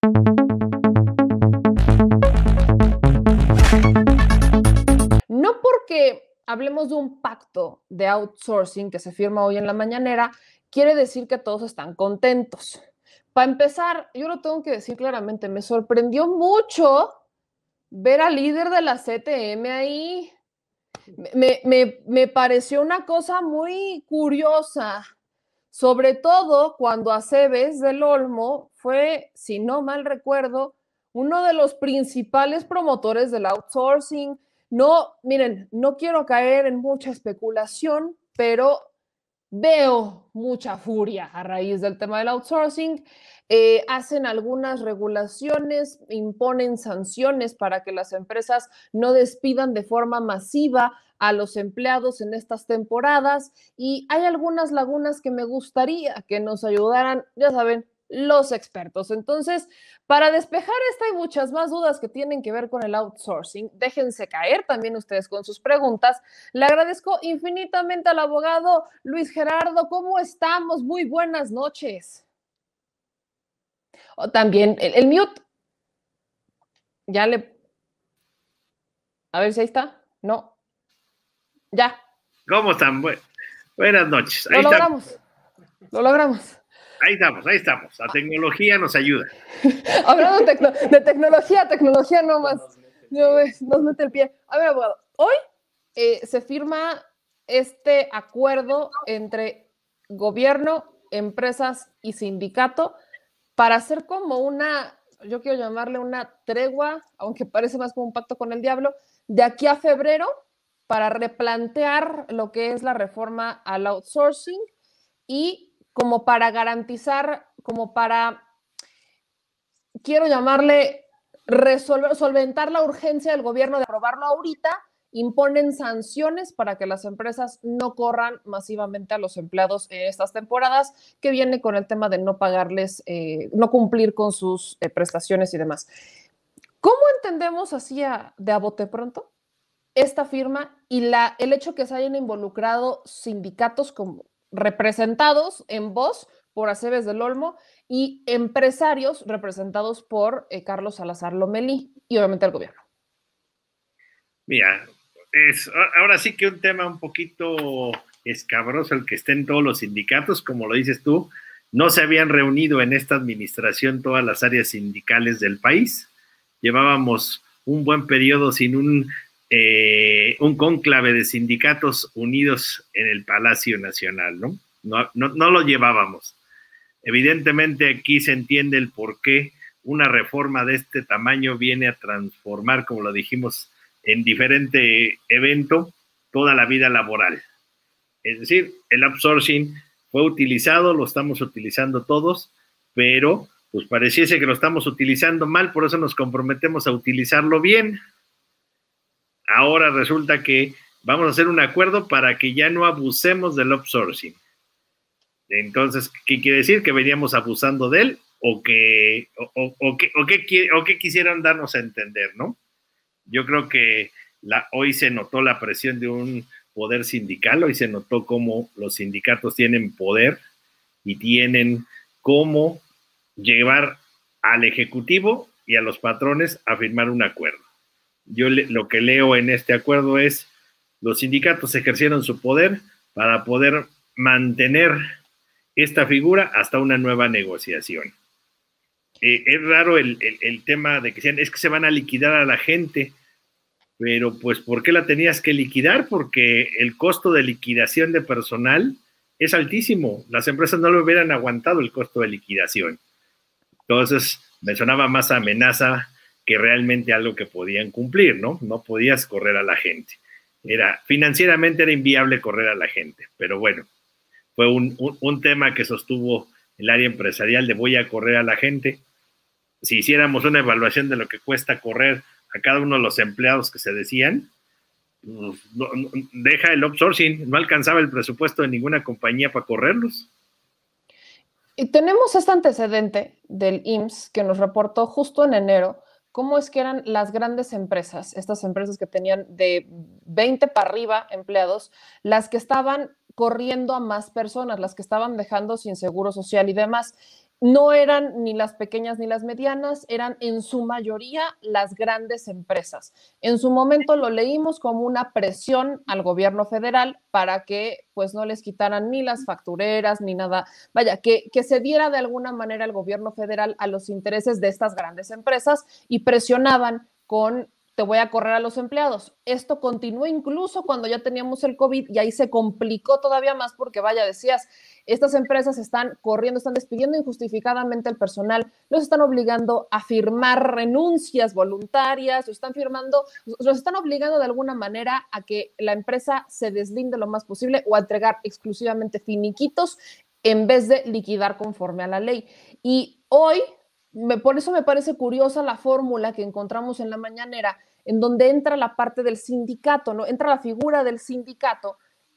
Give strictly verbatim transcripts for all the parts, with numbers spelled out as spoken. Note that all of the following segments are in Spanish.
No porque hablemos de un pacto de outsourcing que se firma hoy en la mañanera, quiere decir que todos están contentos. Para empezar, yo lo tengo que decir claramente, me sorprendió mucho ver al líder de la C T M ahí. Me, me, me pareció una cosa muy curiosa, sobre todo cuando Aceves del Olmo fue, si no mal recuerdo, uno de los principales promotores del outsourcing. No, miren, no quiero caer en mucha especulación, pero veo mucha furia a raíz del tema del outsourcing. Eh, hacen algunas regulaciones, imponen sanciones para que las empresas no despidan de forma masiva a los empleados en estas temporadas, y hay algunas lagunas que me gustaría que nos ayudaran, ya saben, los expertos. Entonces, para despejar esta y muchas más dudas que tienen que ver con el outsourcing, déjense caer también ustedes con sus preguntas. Le agradezco infinitamente al abogado Luis Gerardo. ¿Cómo estamos? Muy buenas noches. O también el, el mute. Ya le... A ver si ahí está. No. Ya. ¿Cómo están? Bu buenas noches. Ahí lo logramos. Estamos. Lo logramos. Ahí estamos, ahí estamos. La tecnología nos ayuda. Hablando de, tecno de tecnología, tecnología no más. No, nos mete el pie. A ver, abogado, hoy eh, se firma este acuerdo entre gobierno, empresas y sindicato para hacer como una, yo quiero llamarle una tregua, aunque parece más como un pacto con el diablo, de aquí a febrero para replantear lo que es la reforma al outsourcing y como para garantizar, como para, quiero llamarle, resolver, solventar la urgencia del gobierno de aprobarlo ahorita. Imponen sanciones para que las empresas no corran masivamente a los empleados en estas temporadas, que viene con el tema de no pagarles, eh, no cumplir con sus eh, prestaciones y demás. ¿Cómo entendemos así a, de a bote pronto esta firma y la, el hecho que se hayan involucrado sindicatos como representados en voz por Aceves del Olmo y empresarios representados por eh, Carlos Salazar Lomelí y obviamente el gobierno? Mira, es ahora sí que un tema un poquito escabroso el que estén todos los sindicatos, como lo dices tú. No se habían reunido en esta administración todas las áreas sindicales del país. Llevábamos un buen periodo sin un, eh, un cónclave de sindicatos unidos en el Palacio Nacional, ¿no? No, no, no lo llevábamos. Evidentemente aquí se entiende el por qué una reforma de este tamaño viene a transformar, como lo dijimos, en diferente evento, toda la vida laboral. Es decir, el outsourcing fue utilizado, lo estamos utilizando todos, pero pues pareciese que lo estamos utilizando mal, por eso nos comprometemos a utilizarlo bien. Ahora resulta que vamos a hacer un acuerdo para que ya no abusemos del outsourcing. Entonces, ¿qué quiere decir? ¿Que veníamos abusando de él? ¿O que, o, o, o, que, o, que, o que quisieron darnos a entender, no? Yo creo que la, hoy se notó la presión de un poder sindical, hoy se notó cómo los sindicatos tienen poder y tienen cómo llevar al ejecutivo y a los patrones a firmar un acuerdo. Yo le, lo que leo en este acuerdo es, los sindicatos ejercieron su poder para poder mantener esta figura hasta una nueva negociación. Eh, es raro el, el, el tema de que sean, es que se van a liquidar a la gente, pero pues ¿por qué la tenías que liquidar? Porque el costo de liquidación de personal es altísimo, las empresas no lo hubieran aguantado el costo de liquidación. Entonces me sonaba más amenaza que realmente algo que podían cumplir, ¿no? No podías correr a la gente. Era, financieramente era inviable correr a la gente, pero bueno, fue un, un, un tema que sostuvo el área empresarial de voy a correr a la gente. Si hiciéramos una evaluación de lo que cuesta correr a cada uno de los empleados que se decían, no, no, deja el outsourcing, no alcanzaba el presupuesto de ninguna compañía para correrlos. Y tenemos este antecedente del I M S S que nos reportó justo en enero cómo es que eran las grandes empresas, estas empresas que tenían de veinte para arriba empleados, las que estaban corriendo a más personas, las que estaban dejando sin seguro social y demás. no eran ni las pequeñas ni las medianas, eran en su mayoría las grandes empresas. En su momento lo leímos como una presión al gobierno federal para que pues no les quitaran ni las factureras ni nada, vaya, que, que se diera de alguna manera el gobierno federal a los intereses de estas grandes empresas y presionaban con te voy a correr a los empleados. Esto continuó incluso cuando ya teníamos el COVID y ahí se complicó todavía más porque, vaya, decías, estas empresas están corriendo, están despidiendo injustificadamente al personal, los están obligando a firmar renuncias voluntarias, los están firmando, los están obligando de alguna manera a que la empresa se deslinde lo más posible o a entregar exclusivamente finiquitos en vez de liquidar conforme a la ley. Y hoy, me, por eso me parece curiosa la fórmula que encontramos en la mañanera, en donde entra la parte del sindicato, ¿no? Entra la figura del sindicato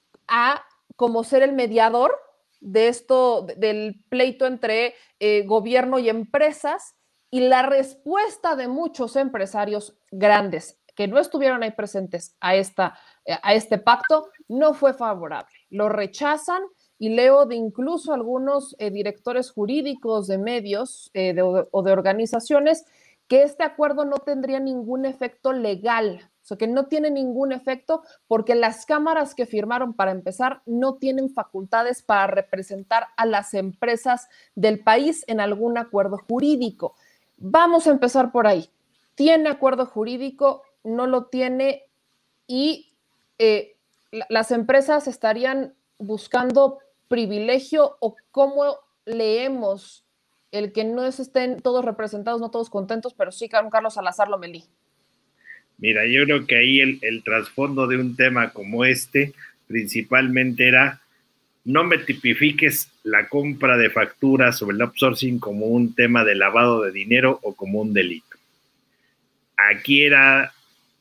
a como ser el mediador de esto, del pleito entre eh, gobierno y empresas, y la respuesta de muchos empresarios grandes que no estuvieron ahí presentes a, esta, a este pacto no fue favorable. Lo rechazan y leo de incluso algunos eh, directores jurídicos de medios eh, de, o de organizaciones que este acuerdo no tendría ningún efecto legal, o sea, que no tiene ningún efecto porque las cámaras que firmaron para empezar no tienen facultades para representar a las empresas del país en algún acuerdo jurídico. Vamos a empezar por ahí. ¿Tiene acuerdo jurídico? ¿No lo tiene? Y eh, las empresas estarían buscando privilegio o cómo leemos el que no estén todos representados, no todos contentos, pero sí con Carlos Salazar Lomelí. Mira, yo creo que ahí el, el trasfondo de un tema como este principalmente era no me tipifiques la compra de facturas o el outsourcing como un tema de lavado de dinero o como un delito. Aquí era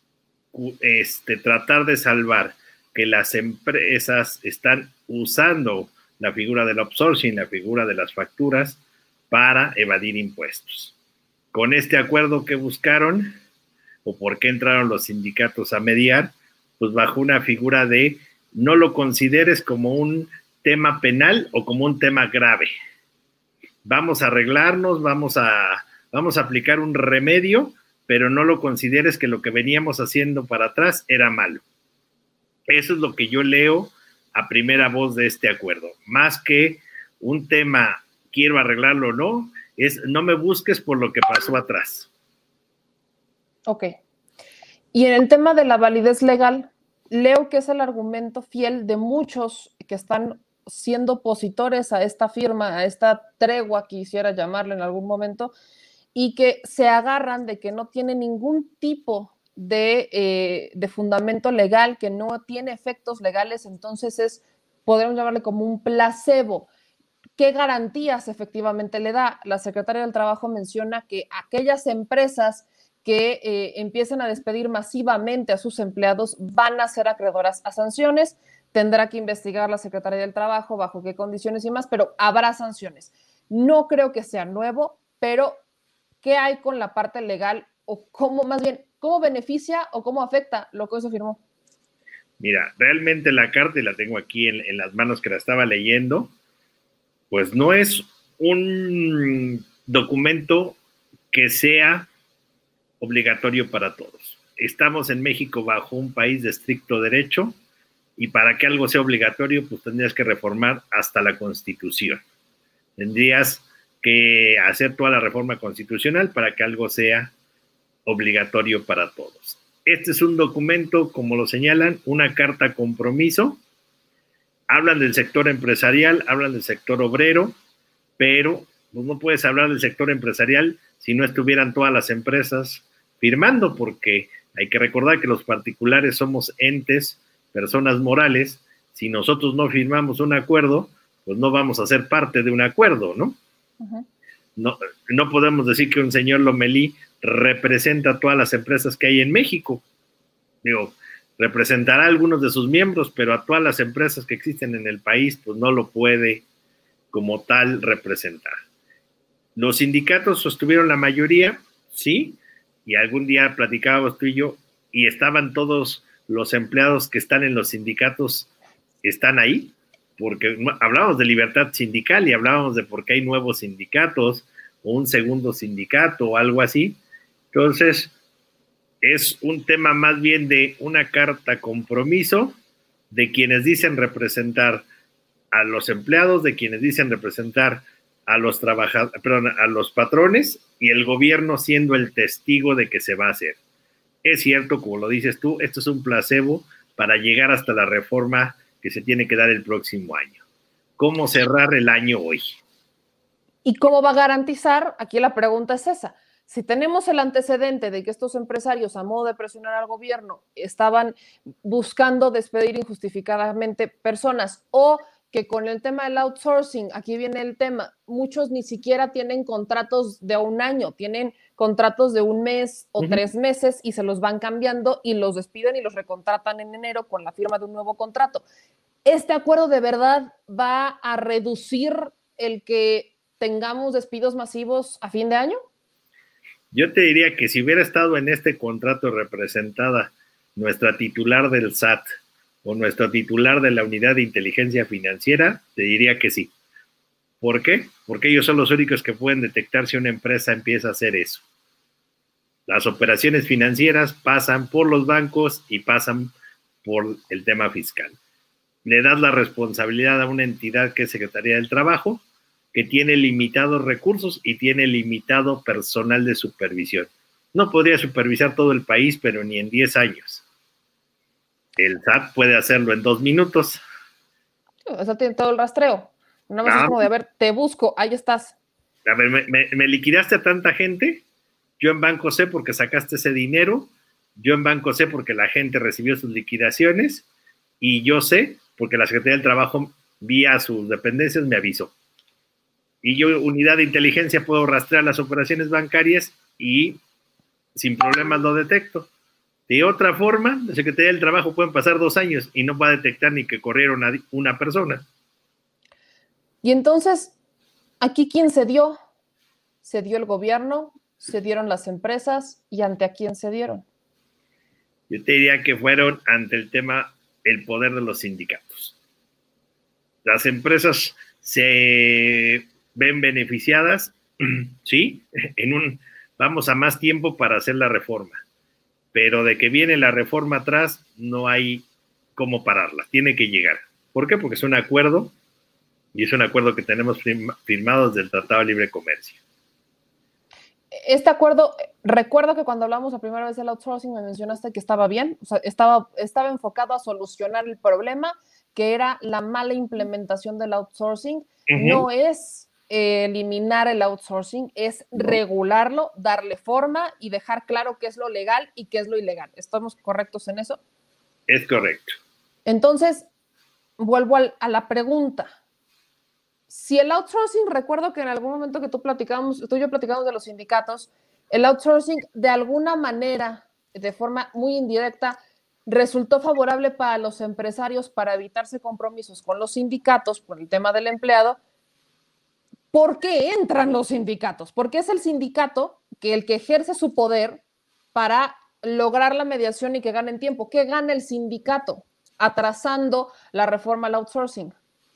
este, tratar de salvar que las empresas están usando la figura del outsourcing, la figura de las facturas, para evadir impuestos. Con este acuerdo que buscaron, o por qué entraron los sindicatos a mediar, pues bajo una figura de no lo consideres como un tema penal o como un tema grave. Vamos a arreglarnos, vamos a, vamos a aplicar un remedio, pero no lo consideres que lo que veníamos haciendo para atrás era malo. Eso es lo que yo leo a primera voz de este acuerdo. Más que un tema quiero arreglarlo o no, es no me busques por lo que pasó atrás. Ok. Y en el tema de la validez legal, leo que es el argumento fiel de muchos que están siendo opositores a esta firma, a esta tregua, quisiera llamarle en algún momento, y que se agarran de que no tiene ningún tipo de, eh, de fundamento legal, que no tiene efectos legales, entonces es, podríamos llamarle como un placebo. ¿Qué garantías efectivamente le da? La secretaria del Trabajo menciona que aquellas empresas que eh, empiecen a despedir masivamente a sus empleados van a ser acreedoras a sanciones. Tendrá que investigar la Secretaría del Trabajo bajo qué condiciones y más, pero habrá sanciones. No creo que sea nuevo, pero ¿qué hay con la parte legal o cómo, más bien, cómo beneficia o cómo afecta lo que se firmó? Mira, realmente la carta, y la tengo aquí en, en las manos que la estaba leyendo, pues no es un documento que sea obligatorio para todos. Estamos en México bajo un país de estricto derecho y para que algo sea obligatorio, pues tendrías que reformar hasta la Constitución. Tendrías que hacer toda la reforma constitucional para que algo sea obligatorio para todos. Este es un documento, como lo señalan, una carta compromiso. Hablan del sector empresarial, hablan del sector obrero, pero pues no puedes hablar del sector empresarial si no estuvieran todas las empresas firmando, porque hay que recordar que los particulares somos entes, personas morales. Si nosotros no firmamos un acuerdo, pues no vamos a ser parte de un acuerdo, ¿no? Uh-huh. No, no podemos decir que un señor Lomelí representa a todas las empresas que hay en México. Digo, representará a algunos de sus miembros, pero a todas las empresas que existen en el país, pues no lo puede como tal representar. Los sindicatos sostuvieron la mayoría, sí, y algún día platicábamos tú y yo, y estaban todos los empleados que están en los sindicatos, ¿están ahí? porque hablábamos de libertad sindical y hablábamos de por qué hay nuevos sindicatos o un segundo sindicato o algo así. Entonces, es un tema más bien de una carta compromiso de quienes dicen representar a los empleados, de quienes dicen representar a los trabajadores, perdón, a los patrones, y el gobierno siendo el testigo de que se va a hacer. Es cierto, como lo dices tú, esto es un placebo para llegar hasta la reforma que se tiene que dar el próximo año. ¿Cómo cerrar el año hoy? ¿Y cómo va a garantizar? Aquí la pregunta es esa. Si tenemos el antecedente de que estos empresarios, a modo de presionar al gobierno, estaban buscando despedir injustificadamente personas, o que con el tema del outsourcing, aquí viene el tema, muchos ni siquiera tienen contratos de un año, tienen contratos de un mes o uh-huh. tres meses y se los van cambiando y los despiden y los recontratan en enero con la firma de un nuevo contrato. ¿Este acuerdo de verdad va a reducir el que tengamos despidos masivos a fin de año? Yo te diría que si hubiera estado en este contrato representada nuestra titular del S A T o nuestro titular de la Unidad de Inteligencia Financiera, te diría que sí. ¿Por qué? Porque ellos son los únicos que pueden detectar si una empresa empieza a hacer eso. Las operaciones financieras pasan por los bancos y pasan por el tema fiscal. Le das la responsabilidad a una entidad que es Secretaría del Trabajo, que tiene limitados recursos y tiene limitado personal de supervisión. No podría supervisar todo el país, pero ni en diez años. El S A T puede hacerlo en dos minutos. Eso tiene todo el rastreo. Nada más ah. es como de, a ver, te busco, ahí estás. A ver, me, me, me liquidaste a tanta gente. Yo en banco sé porque sacaste ese dinero. Yo en banco sé porque la gente recibió sus liquidaciones. Y yo sé porque la Secretaría del Trabajo, vía sus dependencias, me avisó. Y yo, unidad de inteligencia, puedo rastrear las operaciones bancarias y sin problemas lo detecto. De otra forma, la Secretaría del Trabajo pueden pasar dos años y no va a detectar ni que corrieron a una persona. Y entonces, ¿aquí quién se dio? ¿Se dio el gobierno? ¿Se dieron las empresas? ¿Y ante a quién se dieron? Yo te diría que fueron ante el tema, el poder de los sindicatos. Las empresas se ven beneficiadas, sí, en un, vamos a más tiempo para hacer la reforma, pero de que viene la reforma atrás, no hay cómo pararla, tiene que llegar. ¿Por qué? Porque es un acuerdo, y es un acuerdo que tenemos firmado desde el Tratado de Libre Comercio. Este acuerdo, recuerdo que cuando hablamos la primera vez del outsourcing me mencionaste que estaba bien, o sea, estaba, estaba enfocado a solucionar el problema, que era la mala implementación del outsourcing. Uh-huh. No es eh, eliminar el outsourcing, es no. regularlo, darle forma y dejar claro qué es lo legal y qué es lo ilegal. ¿Estamos correctos en eso? Es correcto. Entonces, vuelvo al, a la pregunta. Si el outsourcing, recuerdo que en algún momento que tú platicamos, tú y yo platicamos de los sindicatos, el outsourcing de alguna manera, de forma muy indirecta, resultó favorable para los empresarios para evitarse compromisos con los sindicatos por el tema del empleado. ¿Por qué entran los sindicatos? Porque es el sindicato que el que ejerce su poder para lograr la mediación y que ganen tiempo. ¿Qué gana el sindicato atrasando la reforma al outsourcing?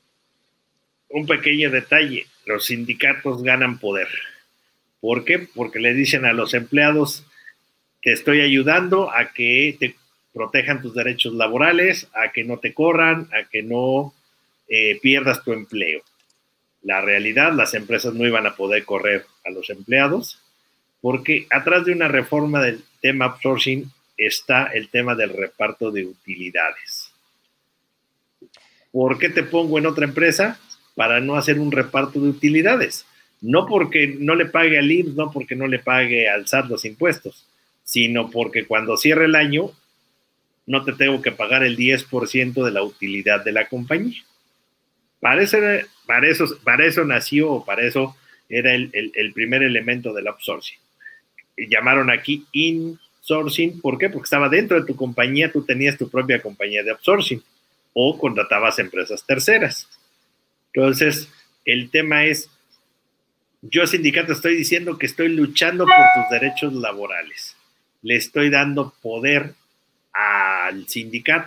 Un pequeño detalle, los sindicatos ganan poder. ¿Por qué? Porque le dicen a los empleados, te estoy ayudando a que te protejan tus derechos laborales, a que no te corran, a que no eh, pierdas tu empleo. La realidad, las empresas no iban a poder correr a los empleados, porque atrás de una reforma del tema outsourcing está el tema del reparto de utilidades. ¿Por qué te pongo en otra empresa? Para no hacer un reparto de utilidades. No porque no le pague al I M S S, no porque no le pague al S A T los impuestos, sino porque cuando cierre el año no te tengo que pagar el diez por ciento de la utilidad de la compañía. Para eso, para eso, para eso nació, o para eso era el, el, el primer elemento del outsourcing. Y llamaron aquí insourcing. ¿Por qué? Porque estaba dentro de tu compañía, tú tenías tu propia compañía de outsourcing o contratabas empresas terceras. Entonces, el tema es, yo sindicato estoy diciendo que estoy luchando por tus derechos laborales. Le estoy dando poder al sindicato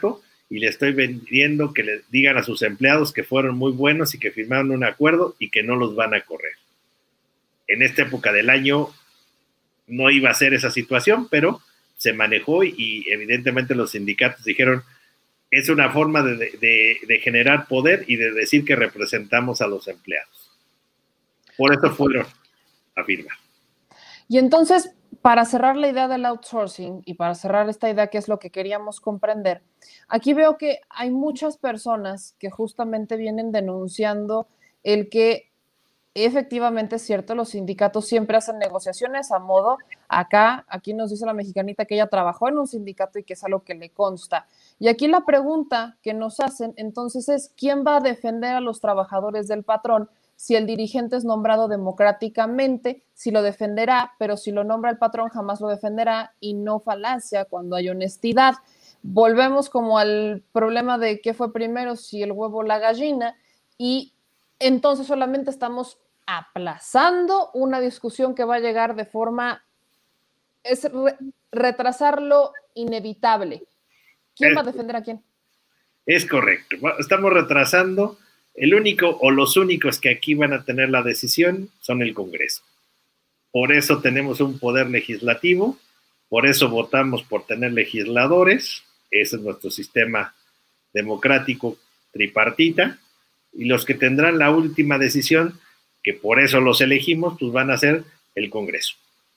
y le estoy vendiendo que le digan a sus empleados que fueron muy buenos y que firmaron un acuerdo y que no los van a correr. En esta época del año no iba a ser esa situación, pero se manejó y evidentemente los sindicatos dijeron, es una forma de, de, de generar poder y de decir que representamos a los empleados. Por eso fueron a firmar. Y entonces, para cerrar la idea del outsourcing y para cerrar esta idea que es lo que queríamos comprender, aquí veo que hay muchas personas que justamente vienen denunciando el que efectivamente es cierto, los sindicatos siempre hacen negociaciones a modo, acá, aquí nos dice la mexicanita que ella trabajó en un sindicato y que es algo que le consta. Y aquí la pregunta que nos hacen entonces es, ¿quién va a defender a los trabajadores del patrón si el dirigente es nombrado democráticamente? Si lo defenderá, pero si lo nombra el patrón jamás lo defenderá y no falacia cuando hay honestidad. Volvemos como al problema de qué fue primero, si el huevo o la gallina, y entonces solamente estamos aplazando una discusión que va a llegar de forma, es re, retrasar lo inevitable. ¿Quién es, va a defender a quién? Es correcto. Estamos retrasando. El único o los únicos que aquí van a tener la decisión son el Congreso. Por eso tenemos un poder legislativo, por eso votamos por tener legisladores. Ese es nuestro sistema democrático tripartita. Y los que tendrán la última decisión, que por eso los elegimos, pues van a ser el Congreso.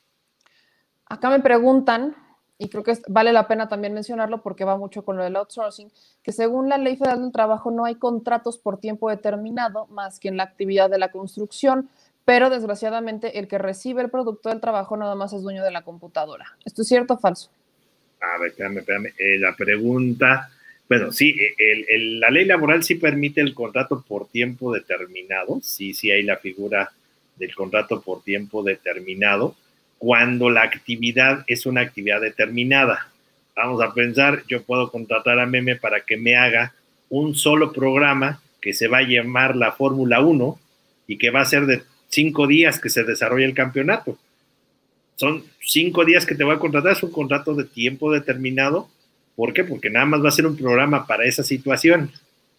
Acá me preguntan, y creo que vale la pena también mencionarlo porque va mucho con lo del outsourcing, que según la Ley Federal del Trabajo no hay contratos por tiempo determinado más que en la actividad de la construcción, pero desgraciadamente el que recibe el producto del trabajo nada más es dueño de la computadora. ¿Esto es cierto o falso? A ver, espérame, espérame. Eh, la pregunta... Bueno, sí, el, el, la ley laboral sí permite el contrato por tiempo determinado, sí, sí hay la figura del contrato por tiempo determinado, cuando la actividad es una actividad determinada. Vamos a pensar, yo puedo contratar a Meme para que me haga un solo programa que se va a llamar la Fórmula uno y que va a ser de cinco días que se desarrolla el campeonato. Son cinco días que te voy a contratar, es un contrato de tiempo determinado. ¿Por qué? Porque nada más va a ser un programa para esa situación.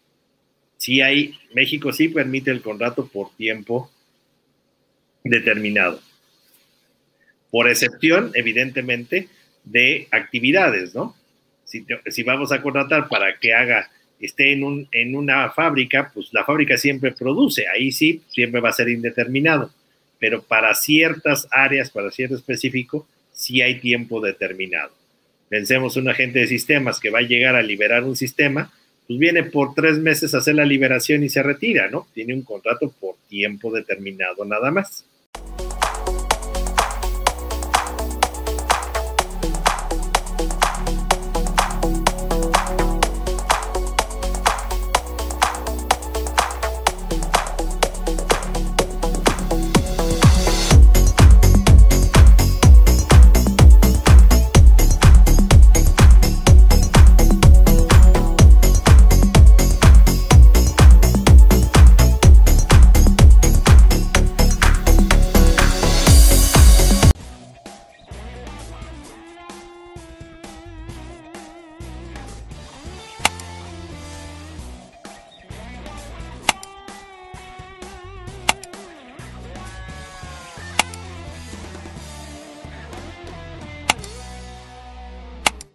Sí hay, México sí permite el contrato por tiempo determinado. Por excepción, evidentemente, de actividades, ¿no? Si, te, si vamos a contratar para que haga, esté en, un, en una fábrica, pues la fábrica siempre produce, ahí sí, siempre va a ser indeterminado. Pero para ciertas áreas, para cierto específico, sí hay tiempo determinado. Pensemos un agente de sistemas que va a llegar a liberar un sistema, pues viene por tres meses a hacer la liberación y se retira, ¿no? Tiene un contrato por tiempo determinado nada más.